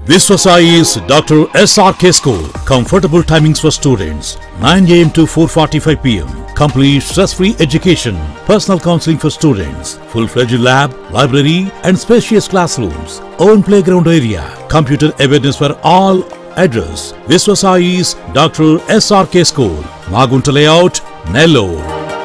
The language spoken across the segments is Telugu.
Viswasai is Dr. SRK School. Comfortable timings for students 9 a.m. to 4:45 p.m. Complete stress-free education. Personal counseling for students. Full-fledged lab, library and spacious classrooms. Own playground area. Computer awareness for all. Address: Viswasai is Dr. SRK School. Magunta Layout, Nellore.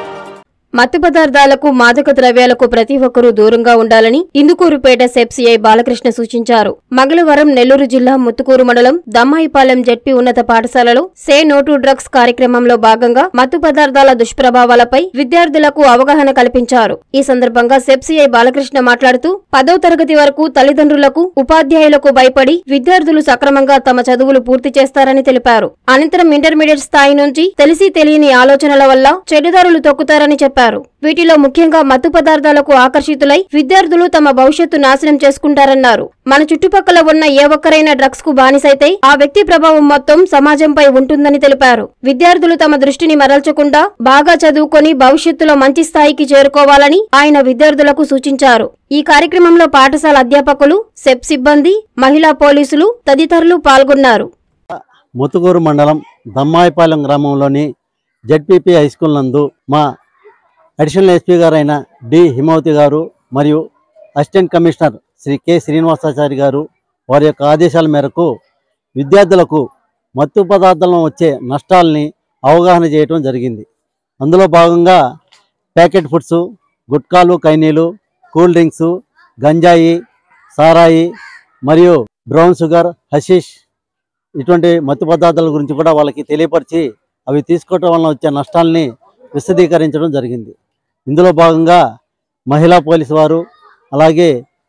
మత్తు పదార్థాలకు మాదక ద్రవ్యాలకు ప్రతి ఒక్కరూ దూరంగా ఉండాలని ఇందుకూరుపేట సెప్సిఐ బాలకృష్ణ సూచించారు. మంగళవారం నెల్లూరు జిల్లా ముత్తుకూరు మండలం దమ్మాయిపాలెం జెడ్పీ ఉన్నత పాఠశాలలో సే నో టు డ్రగ్స్ కార్యక్రమంలో భాగంగా మత్తు పదార్థాల దుష్ప్రభావాలపై విద్యార్థులకు అవగాహన కల్పించారు. ఈ సందర్భంగా సెప్సిఐ బాలకృష్ణ మాట్లాడుతూ 10వ తరగతి వరకు తల్లిదండ్రులకు, ఉపాధ్యాయులకు భయపడి విద్యార్థులు సక్రమంగా తమ చదువులు పూర్తి చేస్తారని తెలిపారు. అనంతరం ఇంటర్మీడియట్ స్థాయి నుంచి తెలిసి తెలియని ఆలోచనల వల్ల చెడుదారులు తొక్కుతారని చెప్పారు. వీటిలో ముఖ్యంగా మత్తు పదార్థాలకు ఆకర్షితులై విద్యార్థులు తమ భవిష్యత్తు నాశనం చేసుకుంటారన్నారు. మన చుట్టుపక్కల ఉన్న ఏ ఒక్కరైనా డ్రగ్స్ కు బానిసైతే ఆ వ్యక్తి ప్రభావం మొత్తం సమాజంపై ఉంటుందని తెలిపారు. విద్యార్థులు తమ దృష్టిని మరల్చకుండా బాగా చదువుకొని భవిష్యత్తులో మంచి స్థాయికి చేరుకోవాలని ఆయన విద్యార్థులకు సూచించారు. ఈ కార్యక్రమంలో పాఠశాల అధ్యాపకులు, సెప్ సిబ్బంది, మహిళా పోలీసులు తదితరులు పాల్గొన్నారు. ముత్తుకూరు మండలం దమ్మాయిపాలెం గ్రామంలోని జెడ్పీపీ హై స్కూల్ నందు మా అడిషనల్ ఎస్పీ గారైన డి హిమవతి గారు మరియు assistant commissioner Shri K Srinivasachari గారు వారి యొక్క ఆదేశాల మేరకు విద్యార్థులకు మత్తు పదార్థాలను వచ్చే నష్టాలని అవగాహన చేయడం జరిగింది. అందులో భాగంగా ప్యాకెట్ ఫుడ్స్, గుట్కాలు, కైనీలు, కూల్ డ్రింక్స్, గంజాయి, సారాయి మరియు బ్రౌన్ షుగర్, హషీష్ ఇటువంటి మత్తు పదార్థాల గురించి కూడా వాళ్ళకి తెలియపరిచి అవి తీసుకోవటం వలన వచ్చే నష్టాలని విశదీకరించడం జరిగింది. ఇందులో భాగంగా మహిళా పోలీసు వారు, అలాగే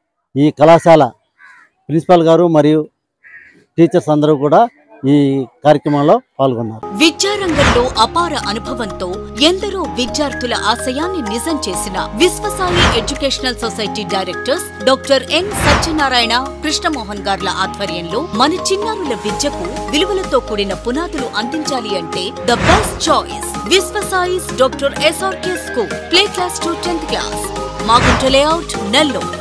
ఈ కళాశాల ప్రిన్సిపాల్ గారు మరియు టీచర్స్ అందరూ కూడా ఈ కార్యక్రమంలో పాల్గొన్నారు. విద్యారంగంలో అపార అనుభవంతో ఎందరో విద్యార్థుల ఆశయాన్ని నిజం చేసిన Viswasai educational society directors doctor N Satyanarayana, Krishnamohan గార్ల ఆధ్వర్యంలో మన చిన్నారుల విద్యకు విలువలతో కూడిన పునాదులు అందించాలి అంటే the best choice Viswasai's doctor SRK school. Play class to 10th class. Magunta layout, Nellore.